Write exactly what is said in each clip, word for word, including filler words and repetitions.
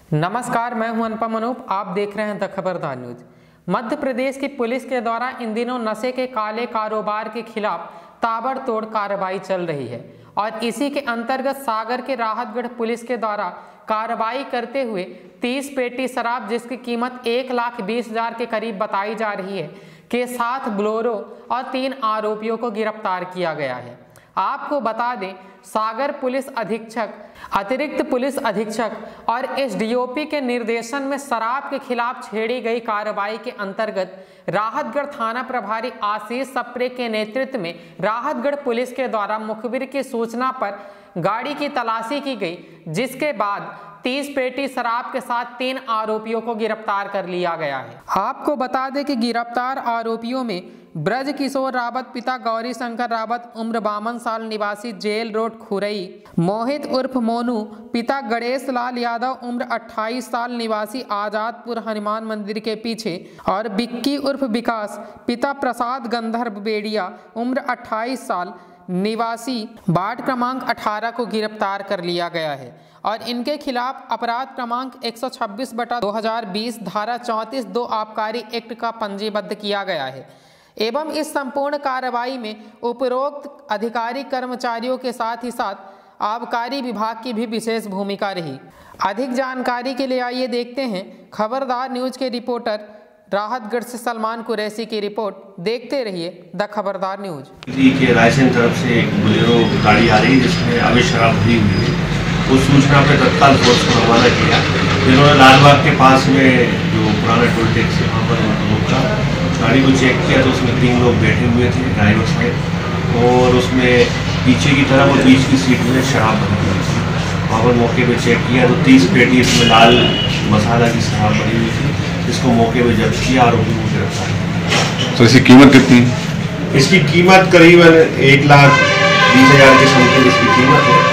नमस्कार, मैं हूं अनुपम अनूप। आप देख रहे हैं द खबरदार न्यूज। मध्य प्रदेश की पुलिस के द्वारा इन दिनों नशे के काले कारोबार के खिलाफ ताबड़तोड़ कार्रवाई चल रही है और इसी के अंतर्गत सागर के राहतगढ़ पुलिस के द्वारा कार्रवाई करते हुए तीस पेटी शराब, जिसकी कीमत एक लाख बीस हजार के करीब बताई जा रही है, के साथ बोलेरो और तीन आरोपियों को गिरफ्तार किया गया है। आपको बता दें, सागर पुलिस अधीक्षक, अतिरिक्त पुलिस अधीक्षक और एसडीओपी के निर्देशन में शराब के खिलाफ छेड़ी गई कार्रवाई के अंतर्गत राहतगढ़ थाना प्रभारी आशीष सप्रे के नेतृत्व में राहतगढ़ पुलिस के द्वारा मुखबिर की सूचना पर गाड़ी की तलाशी की गई, जिसके बाद तीस पेटी शराब के साथ तीन आरोपियों को गिरफ्तार कर लिया गया है। आपको बता दें कि गिरफ्तार आरोपियों में ब्रज किशोर रावत पिता गौरी शंकर रावत उम्र बावन साल निवासी जेल रोड खुरई, मोहित उर्फ मोनू पिता गणेश लाल यादव उम्र अट्ठाईस साल निवासी आजादपुर हनुमान मंदिर के पीछे और बिक्की उर्फ विकास पिता प्रसाद गंधर्व बेड़िया उम्र अट्ठाईस साल निवासी वार्ड क्रमांक अठारह को गिरफ्तार कर लिया गया है और इनके खिलाफ अपराध क्रमांक एक सौ छब्बीस बटा दो हजार बीस धारा चौंतीस दो आबकारी एक्ट का पंजीबद्ध किया गया है एवं इस संपूर्ण कार्रवाई में उपरोक्त अधिकारी कर्मचारियों के साथ ही साथ आबकारी विभाग की भी विशेष भूमिका रही। अधिक जानकारी के लिए आइए देखते हैं खबरदार न्यूज के रिपोर्टर राहतगढ़ से सलमान कुरैशी की रिपोर्ट। देखते रहिए द खबरदार न्यूज। के रायसेन तरफ से एक बोलेरो गाड़ी आ रही है जिसमें अवैध शराब भरी हुई है। उस सूचना पर तत्काल फोर्स को रवाना किया, जिन्होंने लालबाग के पास में जो पुराना टोल टैक्स है वहाँ पर रोका, गाड़ी को चेक किया तो उसमें तीन लोग बैठे हुए थे ड्राइवर साहब, और उसमें पीछे की तरफ और बीच की सीट में शराब भरी हुई थी। वहाँ पर मौके पे चेक किया तो तीस पेटी इसमें लाल मसाला की शराब भरी हुई थी, जिसको मौके पे जब्त किया, आरोपी को गिरफ्तार किया। तो इसकी कीमत कितनी? इसकी कीमत करीबन एक लाख बीस हजार के समथिंग इसकी कीमत है।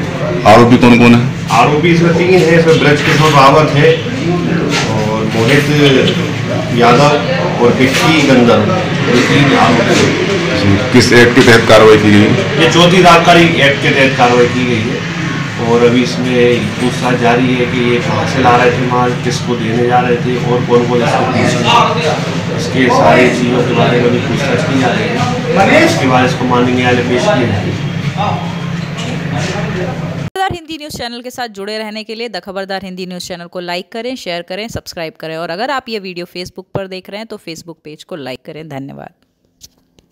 आरोपी कौन कौन है? आरोपी इसमें तीन है। इसमें ब्रज किशोर रावत है और मोहित यादव और बिक्की गंधर्व, ये तीन आरोपी। किस एक्ट के तहत कार्रवाई की गई? ये चौथी आबकारी एक्ट के तहत कार्रवाई की गई है और अभी इसमें पूछताछ जारी है कि ये कहाँ से ला रहे थे माल, किसको देने जा रहे थे और कौन कौन इसको पीछे, इसके सारी चीज़ों के बारे में भी पूछताछ की जा रही है। इसके बाद इसको माननीय न्यायालय पेश किया जाएगा। खबरदार हिंदी न्यूज़ चैनल के साथ जुड़े रहने के लिए the Khabardar Hindi news channel को लाइक करें, शेयर करें, सब्सक्राइब करें और अगर आप ये वीडियो फेसबुक पर देख रहे हैं तो फेसबुक पेज को लाइक करें। धन्यवाद।